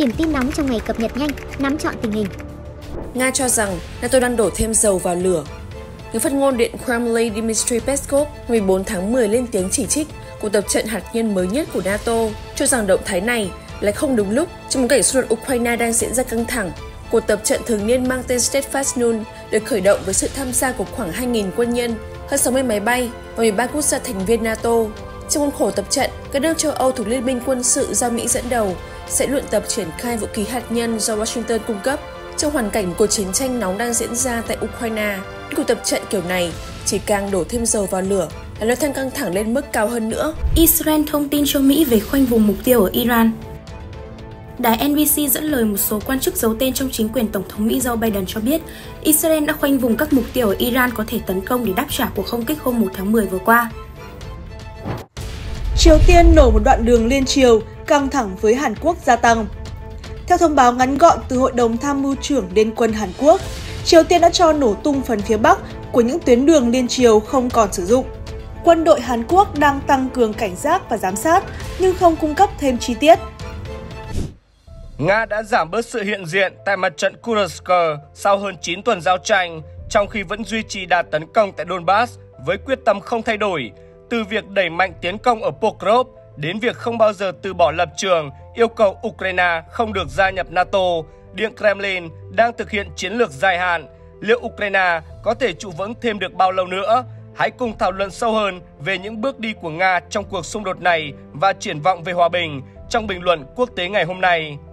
Điểm tin nóng trong ngày cập nhật nhanh, nắm trọn tình hình. Nga cho rằng NATO đang đổ thêm dầu vào lửa. Người phát ngôn Điện Kremlin Dmitry Peskov ngày 14 tháng 10 lên tiếng chỉ trích cuộc tập trận hạt nhân mới nhất của NATO, cho rằng động thái này lại không đúng lúc trong bối cảnh xung đột Ukraine đang diễn ra căng thẳng. Cuộc tập trận thường niên mang tên Steadfast Noon được khởi động với sự tham gia của khoảng 2.000 quân nhân, hơn 60 máy bay và 13 quốc gia thành viên NATO. Trong khuôn khổ tập trận, các nước châu Âu thuộc Liên minh quân sự do Mỹ dẫn đầu sẽ luyện tập triển khai vũ khí hạt nhân do Washington cung cấp. Trong hoàn cảnh cuộc chiến tranh nóng đang diễn ra tại Ukraine, cuộc tập trận kiểu này chỉ càng đổ thêm dầu vào lửa, làm leo thang căng thẳng lên mức cao hơn nữa. Israel thông tin cho Mỹ về khoanh vùng mục tiêu ở Iran. Đài NBC dẫn lời một số quan chức giấu tên trong chính quyền Tổng thống Mỹ Joe Biden cho biết Israel đã khoanh vùng các mục tiêu ở Iran có thể tấn công để đáp trả cuộc không kích hôm 1 tháng 10 vừa qua. Triều Tiên nổ một đoạn đường liên triều, căng thẳng với Hàn Quốc gia tăng. Theo thông báo ngắn gọn từ Hội đồng Tham mưu trưởng Liên quân Hàn Quốc, Triều Tiên đã cho nổ tung phần phía Bắc của những tuyến đường liên triều không còn sử dụng. Quân đội Hàn Quốc đang tăng cường cảnh giác và giám sát, nhưng không cung cấp thêm chi tiết. Nga đã giảm bớt sự hiện diện tại mặt trận Kursk sau hơn 9 tuần giao tranh, trong khi vẫn duy trì đà tấn công tại Donbass với quyết tâm không thay đổi, từ việc đẩy mạnh tiến công ở Pokrov đến việc không bao giờ từ bỏ lập trường yêu cầu Ukraine không được gia nhập NATO. Điện Kremlin đang thực hiện chiến lược dài hạn. Liệu Ukraine có thể trụ vững thêm được bao lâu nữa? Hãy cùng thảo luận sâu hơn về những bước đi của Nga trong cuộc xung đột này và triển vọng về hòa bình trong bình luận quốc tế ngày hôm nay.